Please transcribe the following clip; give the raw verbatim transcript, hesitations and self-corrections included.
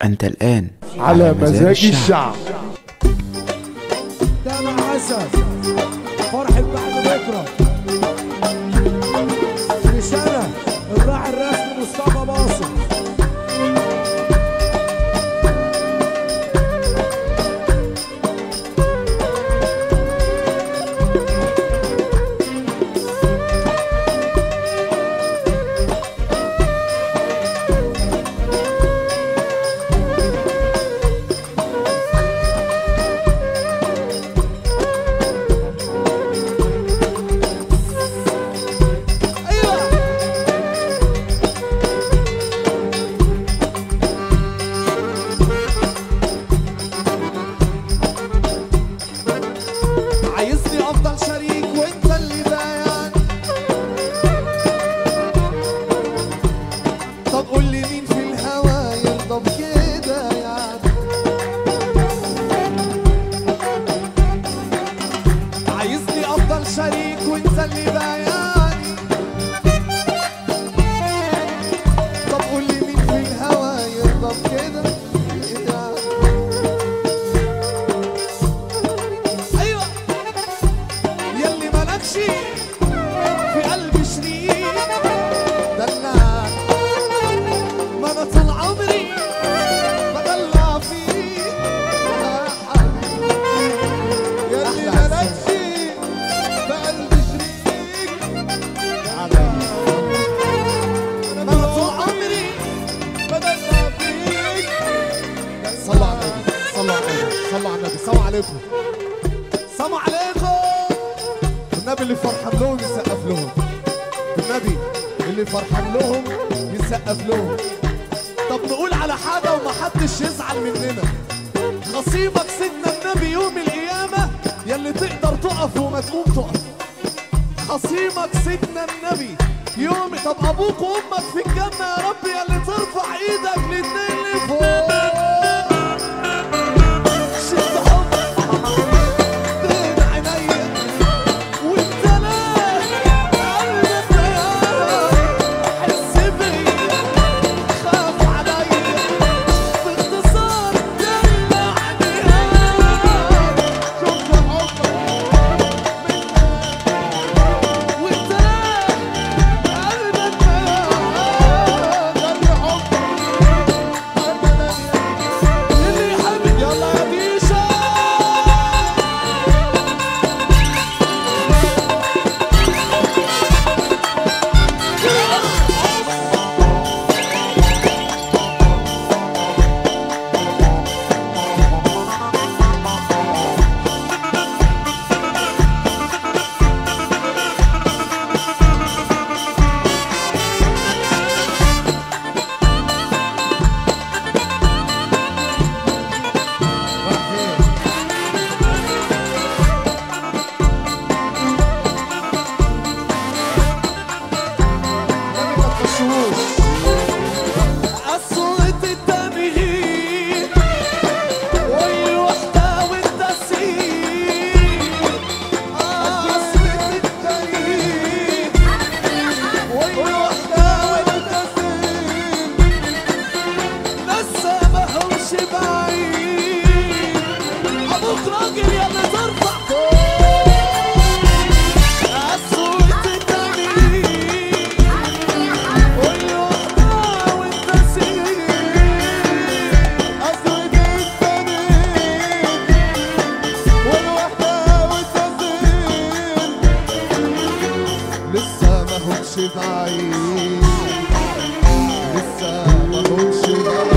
أنت الآن على مزاج الشعب. ده مع عسل فرحة بعد بكرة رسالة الراعي الرسمي مصطفى باصر. عايزني افضل شريك وانت اللي باين. طب قول لي مين في الهوا يرضى بكده يعني. عايزني افضل شريك وانت اللي باين. طب قول لي مين في الهوا يرضى بكده. في قلبي شريك دلعك ما انا طول عمري بدلع فيك يا حبيبي. ياللي مالكش في قلبي شريك ما انا طول عمري بدلع فيك. صلوا على النبي صلوا على النبي صلوا على النبي سلام عليكم سلام عليكم. النبي اللي فرحان لهم يسقف لهم. النبي اللي فرحان لهم يسقف لهم. طب نقول على حاجة ومحدش يزعل مننا. خصيمك سيدنا النبي يوم القيامة يلي تقدر تقف وما تقوم تقف. خصيمك سيدنا النبي يوم. طب أبوك وأمك في الجنة يا رب يلي ترفع إيدك الاتنين لفوق. لسه ما هوش بعيد لسه ما هوش بعيد.